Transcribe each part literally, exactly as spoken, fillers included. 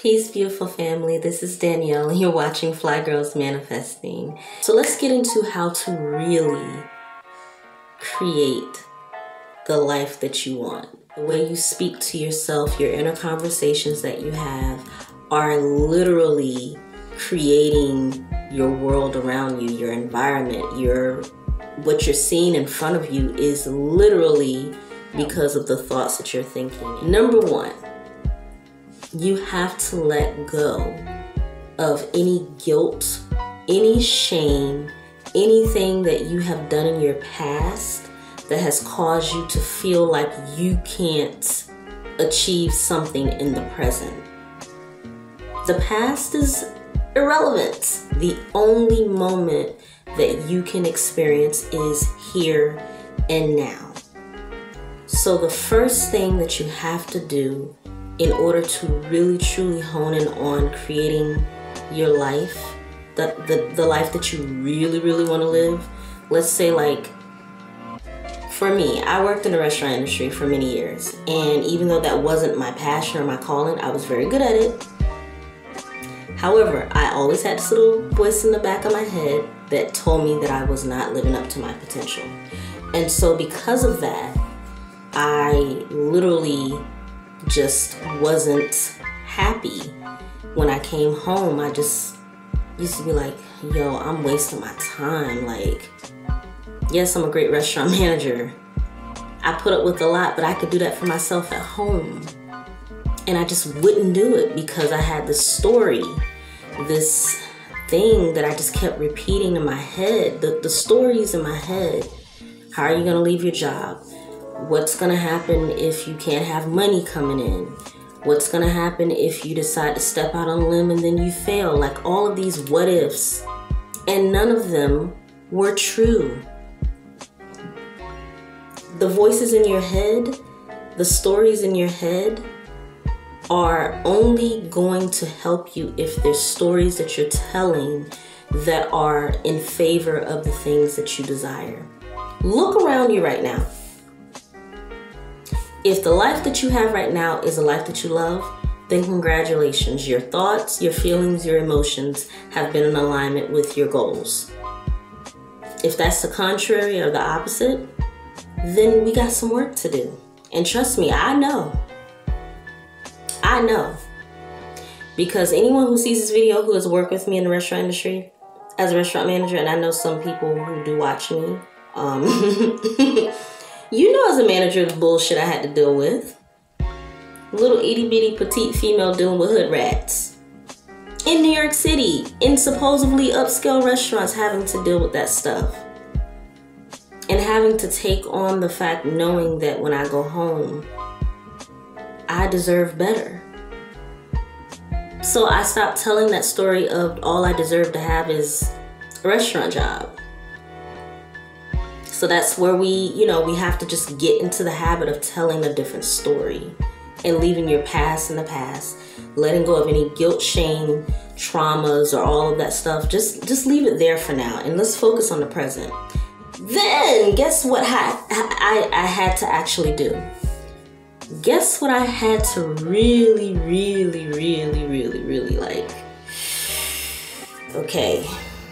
Peace, beautiful family. This is Danielle and you're watching Fly Girls Manifesting. So let's get into how to really create the life that you want. The way you speak to yourself, your inner conversations that you have are literally creating your world around you, your environment, your what you're seeing in front of you is literally because of the thoughts that you're thinking. Number one, you have to let go of any guilt, any shame, anything that you have done in your past that has caused you to feel like you can't achieve something in the present. The past is irrelevant. The only moment that you can experience is here and now. So the first thing that you have to do in order to really truly hone in on creating your life, the, the, the life that you really, really want to live, let's say like, for me, I worked in the restaurant industry for many years, and even though that wasn't my passion or my calling, I was very good at it. However, I always had this little voice in the back of my head that told me that I was not living up to my potential. And so because of that, I literally just wasn't happy. When I came home, I just used to be like, yo, I'm wasting my time. Like, yes, I'm a great restaurant manager. I put up with a lot, but I could do that for myself at home. And I just wouldn't do it because I had this story, this thing that I just kept repeating in my head, the, the stories in my head. How are you gonna leave your job? What's gonna happen if you can't have money coming in? What's gonna happen if you decide to step out on a limb and then you fail? Like all of these what ifs, and none of them were true. The voices in your head, the stories in your head are only going to help you if there's stories that you're telling that are in favor of the things that you desire. Look around you right now. If the life that you have right now is a life that you love, then congratulations. Your thoughts, your feelings, your emotions have been in alignment with your goals. If that's the contrary or the opposite, then we got some work to do. And trust me, I know. I know. Because anyone who sees this video who has worked with me in the restaurant industry as a restaurant manager, and I know some people who do watch me, um, you know as a manager the bullshit I had to deal with. Little itty bitty petite female dealing with hood rats. In New York City, in supposedly upscale restaurants, having to deal with that stuff. And having to take on the fact knowing that when I go home, I deserve better. So I stopped telling that story of all I deserve to have is a restaurant job. So that's where we, you know, we have to just get into the habit of telling a different story and leaving your past in the past, letting go of any guilt, shame, traumas, or all of that stuff. Just, just leave it there for now and let's focus on the present. Then guess what I, I, I had to actually do? Guess what I had to really, really, really, really, really like? Okay,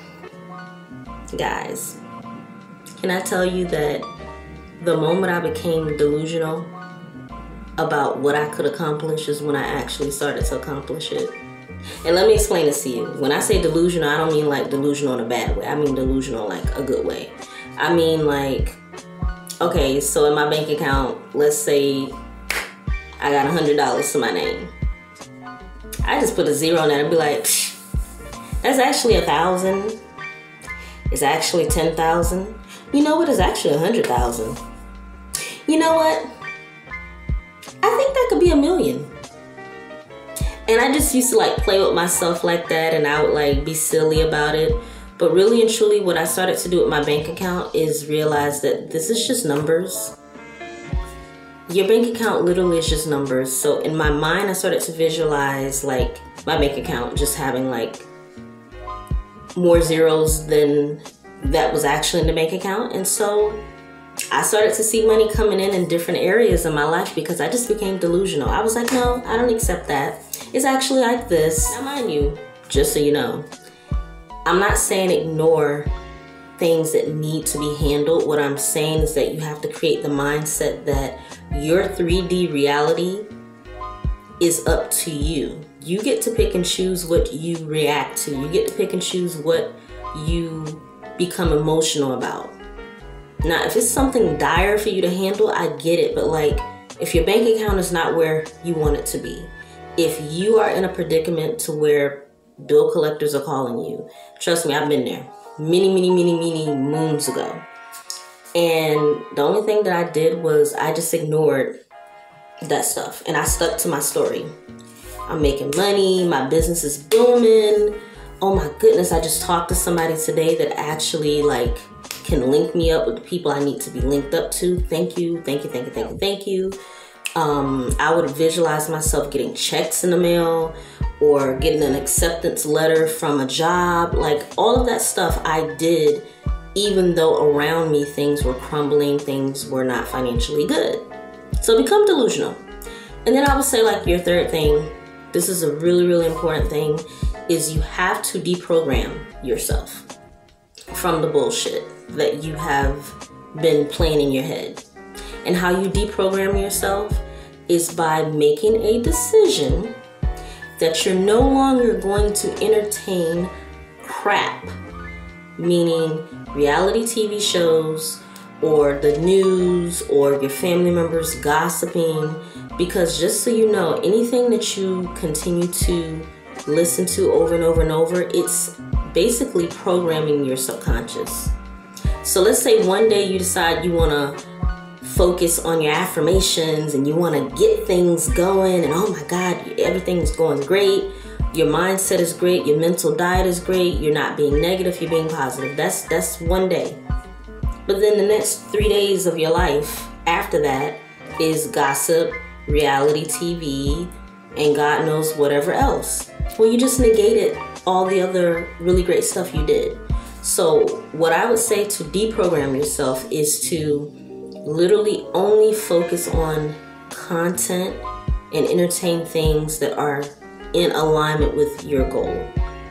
guys. Can I tell you that the moment I became delusional about what I could accomplish is when I actually started to accomplish it. And let me explain this to you. When I say delusional, I don't mean like delusional in a bad way. I mean delusional like a good way. I mean like, okay, so in my bank account, let's say I got one hundred dollars to my name. I just put a zero on that and be like, psh, that's actually a thousand. It's actually ten thousand. You know what? It's actually a hundred thousand. You know what? I think that could be a million. And I just used to like play with myself like that, and I would like be silly about it. But really and truly, what I started to do with my bank account is realize that this is just numbers. Your bank account literally is just numbers. So in my mind, I started to visualize like my bank account just having like more zeros than that was actually in the bank account. And so I started to see money coming in in different areas in my life because I just became delusional. I was like, no, I don't accept that. is actually like this. Now mind you, just so you know, I'm not saying ignore things that need to be handled. What I'm saying is that you have to create the mindset that your three D reality is up to you. You get to pick and choose what you react to. You get to pick and choose what you become emotional about. Now, if it's something dire for you to handle, I get it. But like, if your bank account is not where you want it to be, if you are in a predicament to where bill collectors are calling you, trust me, I've been there many, many, many, many moons ago. And the only thing that I did was I just ignored that stuff and I stuck to my story. I'm making money, my business is booming. Oh my goodness, I just talked to somebody today that actually like can link me up with the people I need to be linked up to. Thank you, thank you, thank you, thank you, thank you. Um, I would visualize myself getting checks in the mail or getting an acceptance letter from a job. Like all of that stuff I did, even though around me things were crumbling, things were not financially good. So become delusional. And then I would say like your third thing, this is a really, really important thing, is you have to deprogram yourself from the bullshit that you have been playing in your head. And how you deprogram yourself is by making a decision that you're no longer going to entertain crap, meaning reality T V shows or the news or your family members gossiping. Because just so you know, anything that you continue to listen to over and over and over, it's basically programming your subconscious. So let's say one day you decide you want to focus on your affirmations and you want to get things going and oh my God, everything's going great. Your mindset is great. Your mental diet is great. You're not being negative. You're being positive. That's, that's one day. But then the next three days of your life after that is gossip, reality T V, and God knows whatever else. Well, you just negated all the other really great stuff you did. So what I would say to deprogram yourself is to literally only focus on content and entertain things that are in alignment with your goal.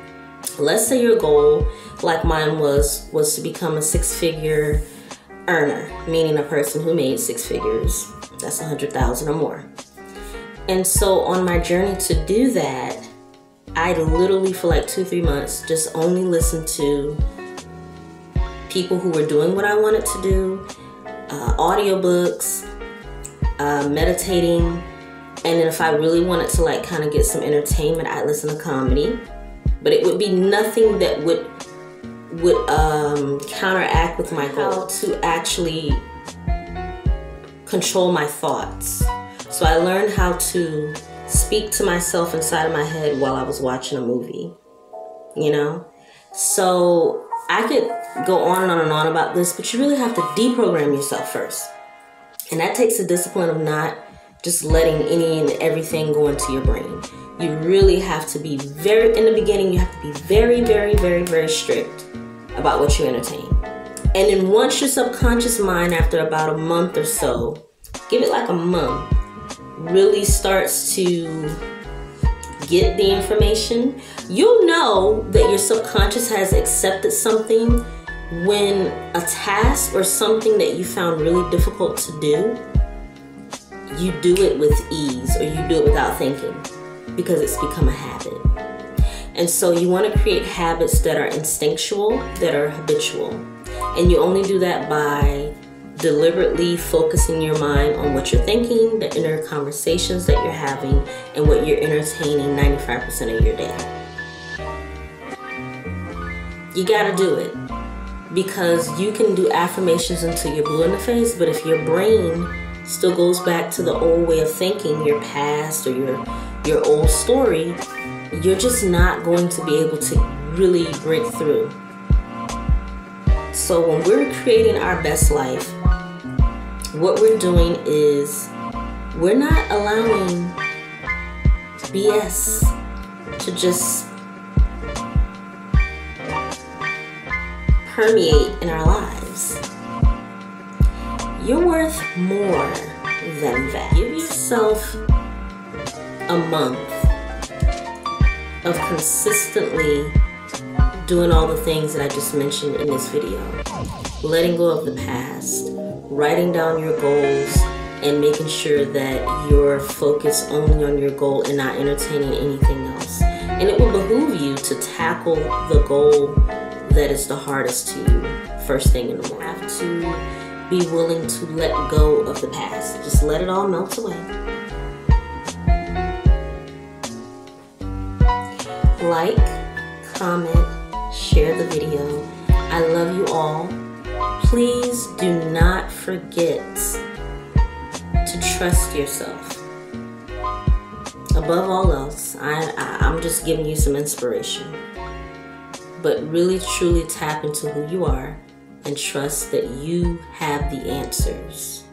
Let's say your goal, like mine was, was to become a six-figure earner, meaning a person who made six figures. That's a hundred thousand or more. And so on my journey to do that, I literally for like two, three months just only listened to people who were doing what I wanted to do, uh, audiobooks, uh, meditating, and then if I really wanted to like kind of get some entertainment, I'd listen to comedy. But it would be nothing that would would um, counteract with my goal to actually control my thoughts. So I learned how to speak to myself inside of my head while I was watching a movie, you know? So I could go on and on and on about this, but you really have to deprogram yourself first. And that takes a discipline of not just letting any and everything go into your brain. You really have to be very, in the beginning, you have to be very, very, very, very strict about what you entertain. And then once your subconscious mind, after about a month or so, give it like a month, really starts to get the information, you'll know that your subconscious has accepted something when a task or something that you found really difficult to do, you do it with ease or you do it without thinking because it's become a habit. And so you want to create habits that are instinctual, that are habitual. And you only do that by deliberately focusing your mind on what you're thinking, the inner conversations that you're having, and what you're entertaining ninety-five percent of your day. You gotta do it because you can do affirmations until you're blue in the face, but if your brain still goes back to the old way of thinking, your past or your, your old story, you're just not going to be able to really break through. So when we're creating our best life, what we're doing is we're not allowing B S to just permeate in our lives. You're worth more than that. Give yourself a month of consistently doing all the things that I just mentioned in this video. Letting go of the past, writing down your goals, and making sure that you're focused only on your goal and not entertaining anything else. And it will behoove you to tackle the goal that is the hardest to you first thing in the morning. You have to be willing to let go of the past. Just let it all melt away. Like, comment, share the video. I love you all. Please do not forget to trust yourself. Above all else, I, I, I'm just giving you some inspiration. But really, truly tap into who you are and trust that you have the answers.